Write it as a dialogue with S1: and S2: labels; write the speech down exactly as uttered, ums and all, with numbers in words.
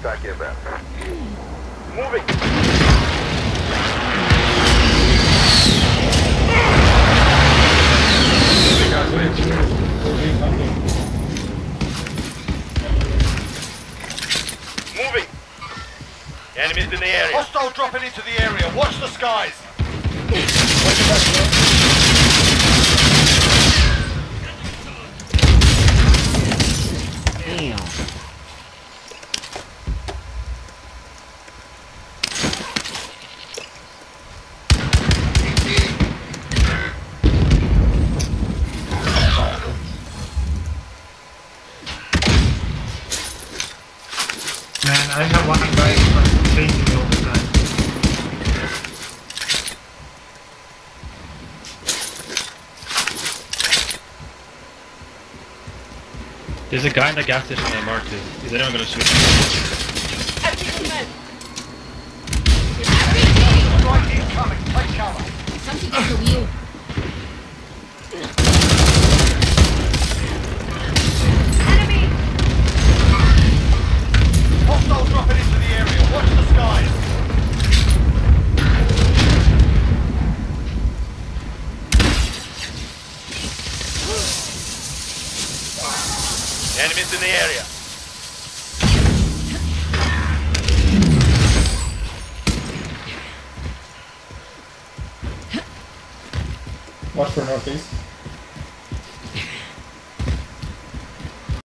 S1: Contact inbound. Moving! Moving! Enemies in the area.
S2: Hostile dropping into the area. Watch the skies.
S3: Damn.
S4: Man, I have one guy who's chasing all the time.
S5: There's a guy in the gas station that I marked it. Is anyone gonna shoot him?
S2: Strike incoming. Take cover.
S6: Something for you. Enemy!
S2: Hostile dropping into the area. Watch the skies.
S1: Enemies in the area.
S7: Watch for northeast.